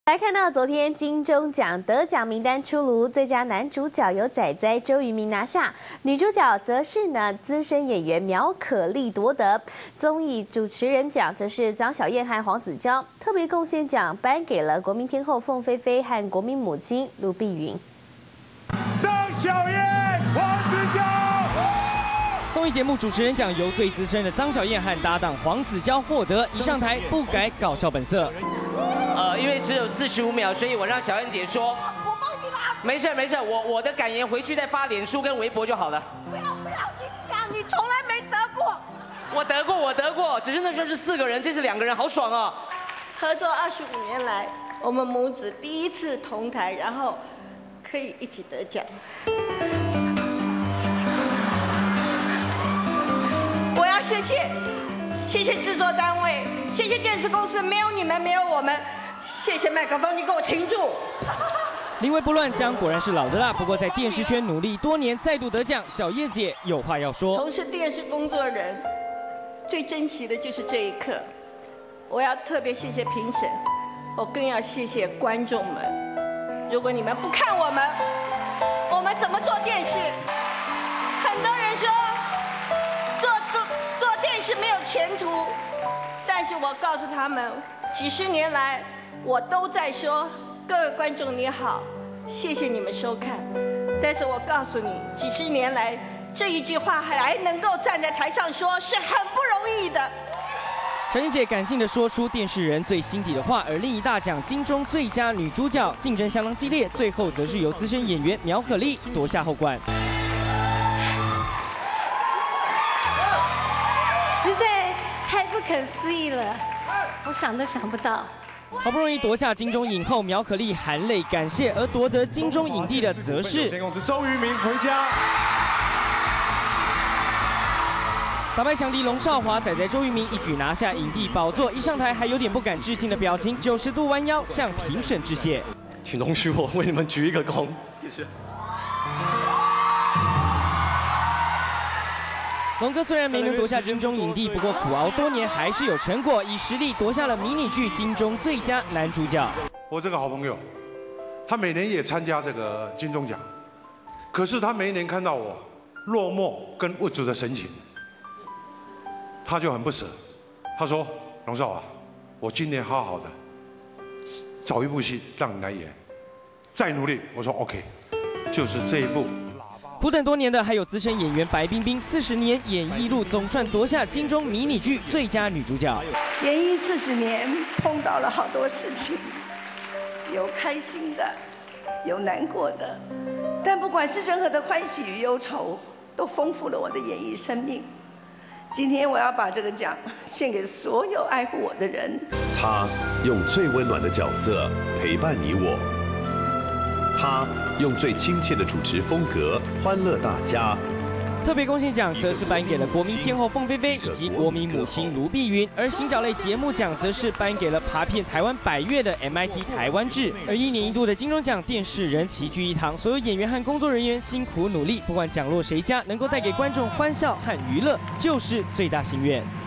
来看到昨天金钟奖得奖名单出炉，最佳男主角由仔仔周渝民拿下，女主角则是资深演员苗可丽夺得。综艺主持人奖则是张小燕和黄子佼，特别贡献奖颁给了国民天后凤飞飞和国民母亲卢碧云。 张小燕、黄子佼。 综艺节目主持人奖由最资深的张小燕和搭档黄子佼获得，一上台不改搞笑本色。 因为只有45秒，所以我让小燕姐说， 我帮你拉。 没事没事，我的感言回去再发脸书跟微博就好了。 不要，你讲，你从来没得过。 我得过，只是那时候是4个人，这是2个人，好爽哦。 合作25年来，我们母子第一次同台，然后可以一起得奖。我要谢谢制作单位，谢谢电视公司，没有你们，没有我们。 谢谢麦克风，你给我停住！ 临危不乱，姜果然是老的辣。不过在电视圈努力多年，再度得奖，小叶姐有话要说。 从事电视工作人，最珍惜的就是这一刻。我要特别谢谢评审，我更要谢谢观众们。如果你们不看我们怎么做电视？很多人说做电视没有前途，但是我告诉他们，几十年来。 我都在说，各位观众你好，谢谢你们收看。但是我告诉你，几十年来这一句话还能够站在台上说，是很不容易的。 小燕姐感性地说出电视人最心底的话，而另一大奖金钟最佳女主角竞争相当激烈，最后则是由资深演员苗可丽夺下后冠。 实在太不可思议了，我想都想不到。 好不容易夺下金钟影后，苗可丽含泪感谢，而夺得金钟影帝的则是有限公司周渝民回家。 打败强敌龙少华，仔仔周渝民一举拿下影帝宝座，一上台还有点不敢置信的表情，90度弯腰向评审致谢， 请容许我为你们鞠一个躬，谢谢。 龙哥虽然没能夺下金钟影帝，不过苦熬多年还是有成果，以实力夺下了迷你剧金钟最佳男主角。 我这个好朋友，他每年也参加这个金钟奖，可是他每一年看到我落寞跟无助的神情，他就很不舍。他说：“龙少华，我今年好好的找一部戏让你来演，再努力。”我说 ：“OK， 就是这一部。” 苦等多年的还有资深演员白冰冰，40年演艺路总算夺下金钟迷你剧最佳女主角。 演艺40年，碰到了好多事情，有开心的，有难过的，但不管是任何的欢喜与忧愁，都丰富了我的演艺生命。今天我要把这个奖献给所有爱护我的人。 他用最温暖的角色陪伴你我。 他用最亲切的主持风格欢乐大家。 特别贡献奖则是颁给了国民天后凤飞飞以及国民母亲卢碧云，而行脚类节目奖则是颁给了爬遍台湾100月的 MIT 台湾志。而1年1度的金钟奖，电视人齐聚一堂，所有演员和工作人员辛苦努力，不管奖落谁家，能够带给观众欢笑和娱乐，就是最大心愿。